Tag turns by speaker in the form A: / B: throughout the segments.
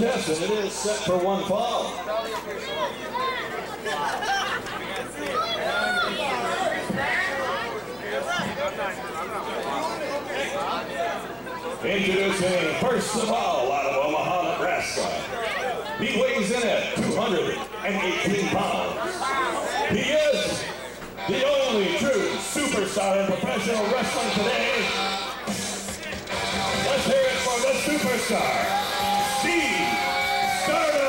A: contest, and it is set for one fall. Introducing first of all out of Omaha, Nebraska. He weighs in at 218 pounds. He is the only true superstar in professional wrestling today. Let's hear it for the superstar, Stardom.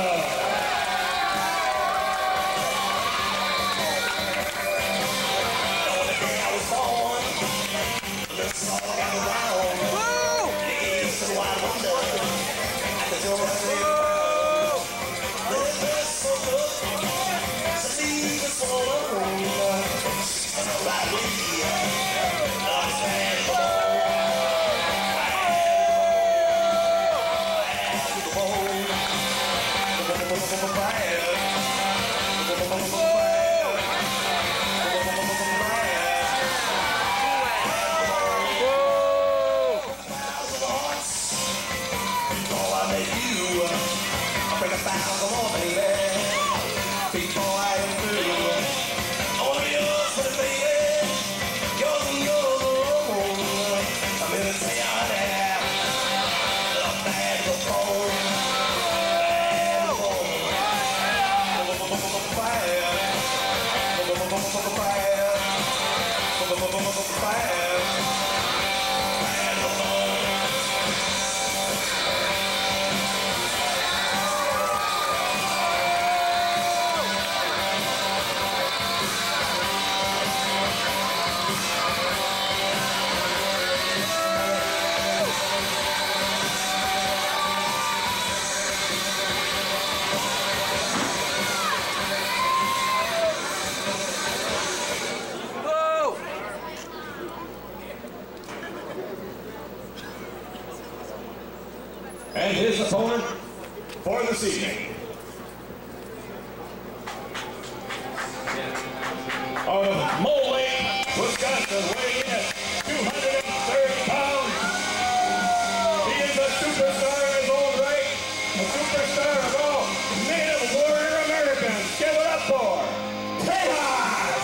A: And his opponent for this evening, out of Moline, Wisconsin, weighing in at 230 pounds. He is a superstar in his own right, a superstar of all native warrior Americans. Give it up for Tejas!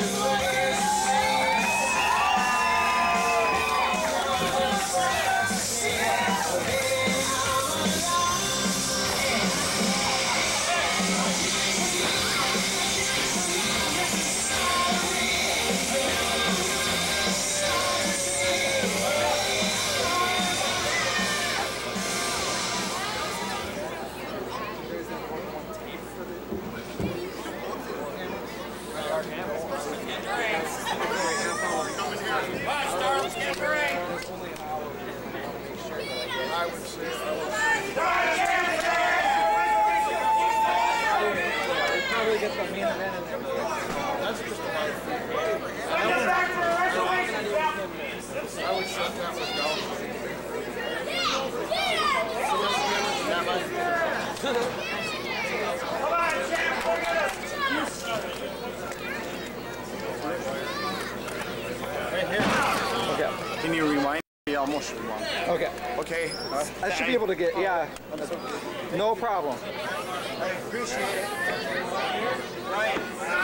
B: Can you rewind? Yeah, almost rewind.
C: Okay.
B: Okay.
C: I should be able to get, yeah. No problem.
B: I appreciate it. Right.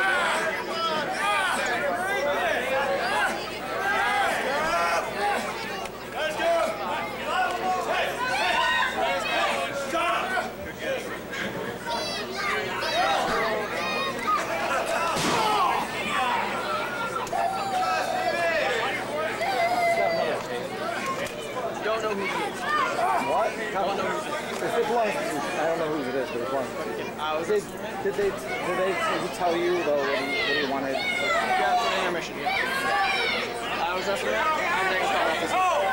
C: Don't know who he is. What? Don't know who he is. It's one. I don't know who it is, but it's one. Did he tell you though what he wanted?
D: Yeah, for the intermission. I was asking that. And then he called off his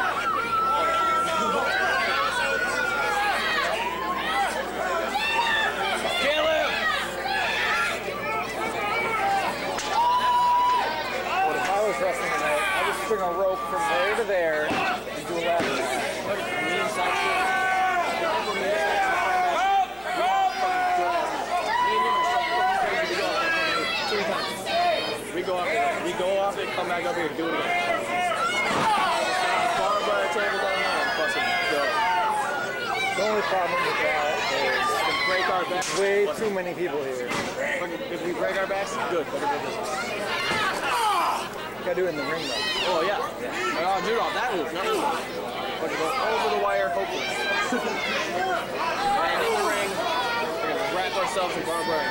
D: Caleb!
C: What if I was wrestling tonight? I would string a rope from there to there and do a lap in that.
D: We go off it, come back up here, do it again. Far by the table down there and bust it.
C: The only problem with that is
D: Break our backs.
C: way too many people here.
D: If we break our backs, good. Better do this.
C: Gotta do it in the ring though.
D: Oh yeah. Oh, dude, on that move, not this one. But go over the wire, hopefully. And in the ring, we're gonna wrap ourselves in barbed wire.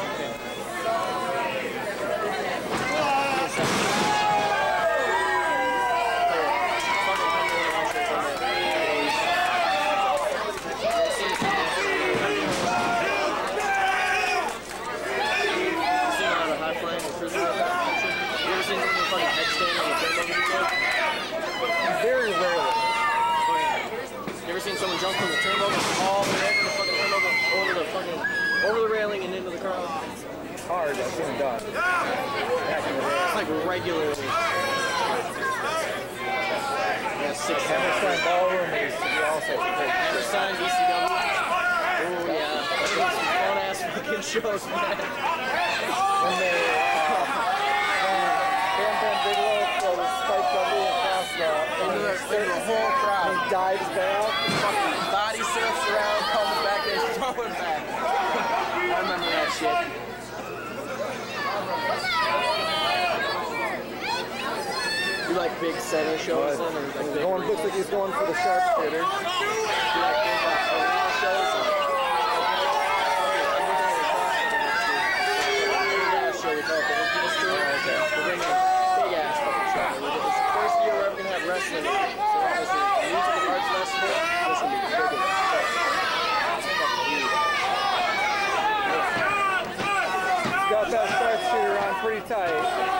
C: Very rarely.
D: You ever seen someone jump from the turnbuckle all the way over the fucking turnbuckle, over the railing and into the crowd?
C: It's hard. I've seen it done.
D: It's like regularly. Yeah, 6
C: Hammerstein Ballroom is also great.
D: Hammerstein, ECW. Oh yeah. Those some fun ass fucking shows, man.
C: When they Bam Bam Bigelow throws Spike Dudley across the
D: whole crowd.
C: He dives down.
D: Fucking body surfs around, comes back, and he's throwing back. I remember that shit. You like big center shows then? Or like big
C: Looks like he's going for the sharpshooter.
D: you like big arena shows? Show we call it the Infamous Tour. We're bringing a big ass fucking show. It's the first year we're ever going to have wrestling. So this is Music and Arts Festival. This will be the biggest show.
C: He's got that sharpshooter on pretty tight.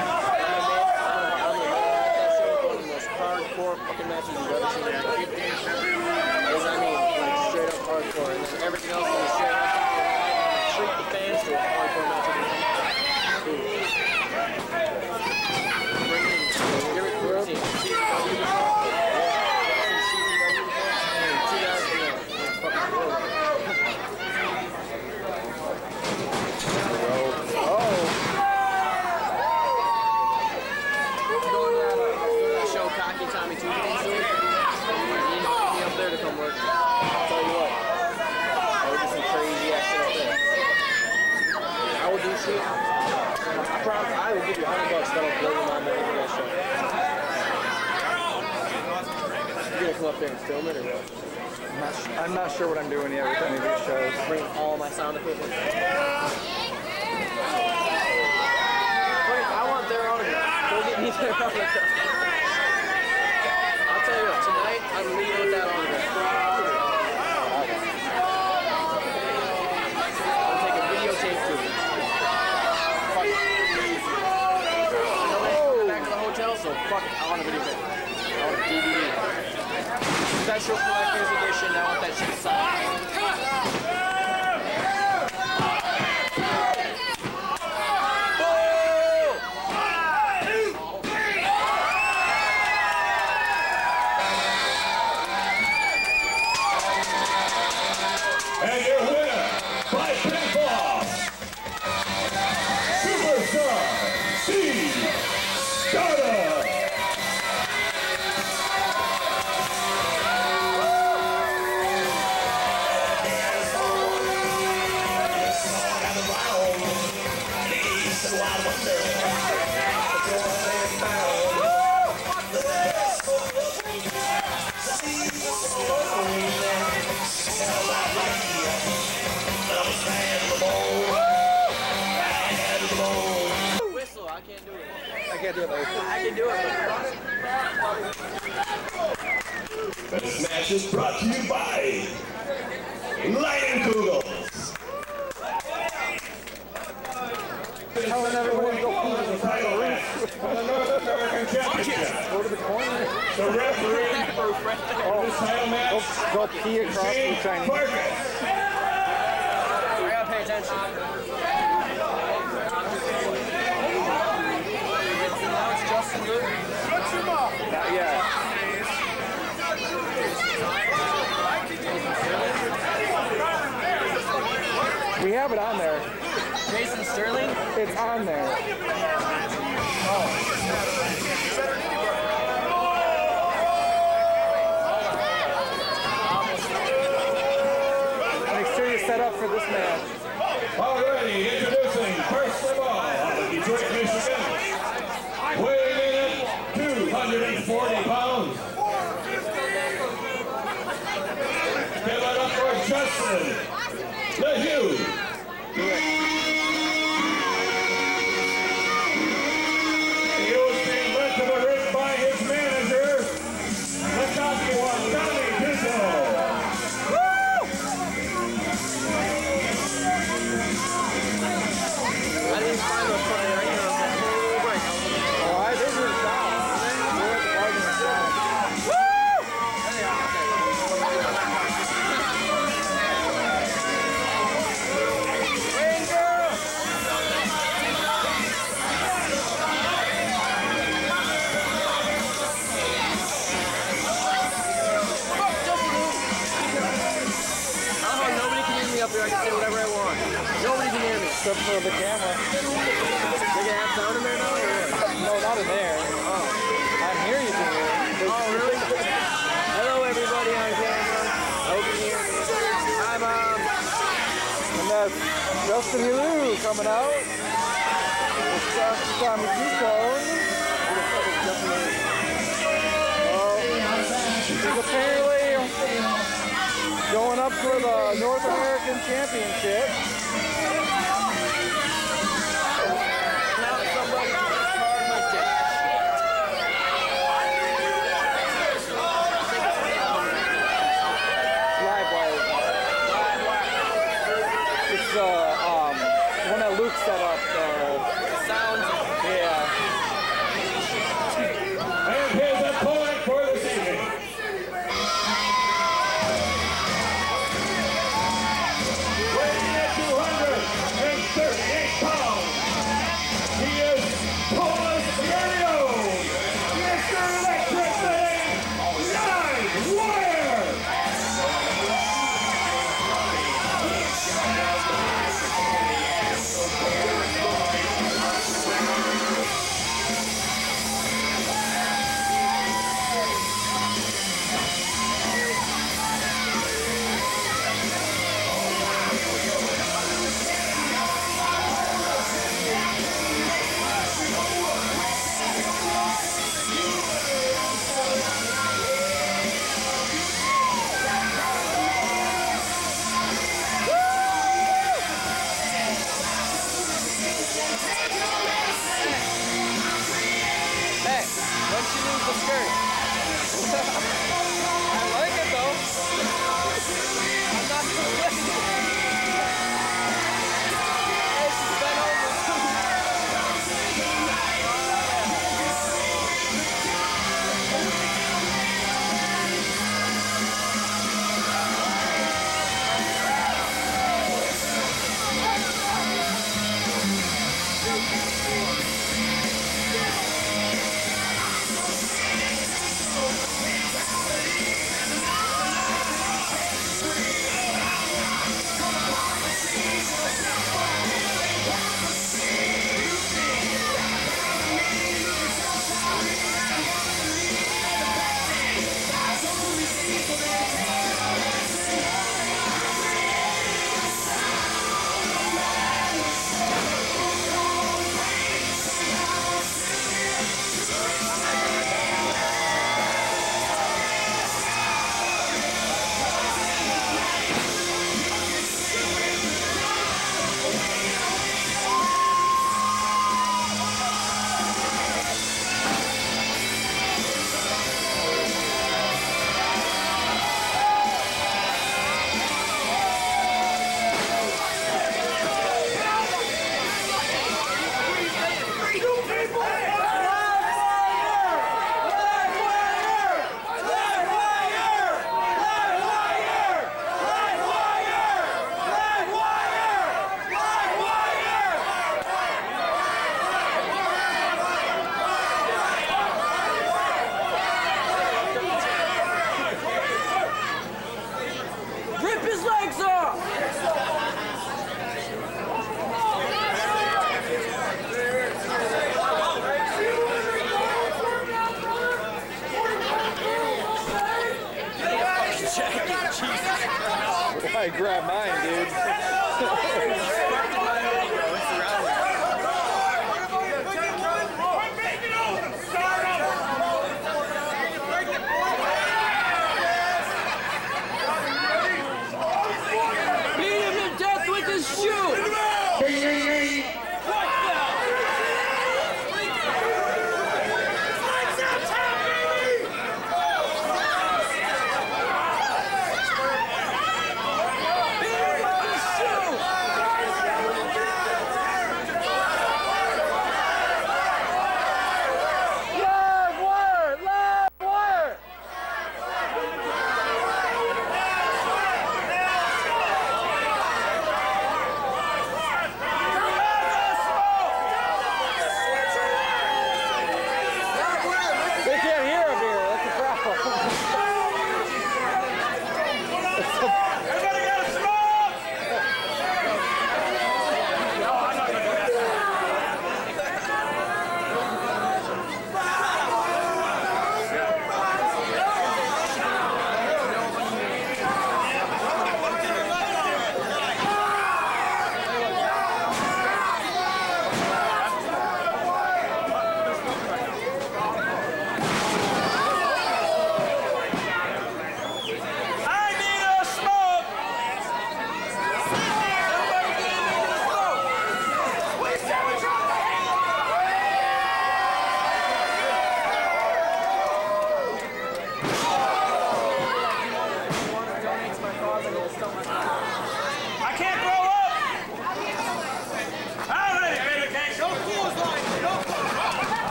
D: Hardcore fucking matches you've ever seen. I mean, like straight up hardcore, and then everything else is straight up. Treat the fans to a hardcore match. Tommy Tuesday, you need up there to come work. I'll tell you what, I would do some crazy ass shit up there. I would do shit. I promise, I would give you $100 that'll blow your mind away for that show. You gonna come up there and film it or what?
C: I'm not sure what I'm doing yet with any of these shows.
D: Bring all my sound equipment. I want their autograph. Go get me their autograph. Tell you what, tonight I'm leaving with that autograph. I'll take a videotape to it. Fuck it. Back to the hotel, so fuck it. I want a videotape. I want a DVD. Special collector's edition. I want that shit signed.
A: And your winner by pinfall, Superstar Stardom.
D: Whistle, I can't do it.
C: I can't do it later.
D: I can do it.
A: This match is brought to you by Leinenkugels.
C: Telling everyone to go pee in the roof.
A: The North American Championship.
C: Go to the corner.
A: The referee for this title match,
C: Go pee across the
A: Shane
C: Chinese.
A: Parker.
D: I gotta pay attention. Now it's Justin Luke.
C: Not yet. We have it on there.
D: Jason Sterling.
C: It's on there. set up for this match.
A: Alrighty, introducing first of all, out of Detroit, Michigan, weighing in at 240 pounds. Give it up for Justin LeHew. He was being led to the ring by his manager, the cocky one, Tommy Tejas.
D: I didn't find those funny right now.
C: Oh, I think we're down. We're at the argument down.
D: Up there, I can say whatever I want. Nobody can hear me.
C: Except for the camera.
D: They can have sound in there now, or what?
C: No, not in there.
D: Oh.
C: I'm here, you can hear me.
D: Oh, really? Hello, everybody on camera. I hope you can hear me. Hi, Mom.
C: And that's Justin LeHew coming out. It's Tommy Tejas. He's apparently going up for the North American Championship.
D: Now somebody card my dick.
C: Live wire. It's one that Luke set up.
D: Sounds.
C: Yeah.
A: And his opponent for this evening. Weighing at 238 pounds, he is Tomah, Reno, Mr. Electricity, Live Wire.
D: dude.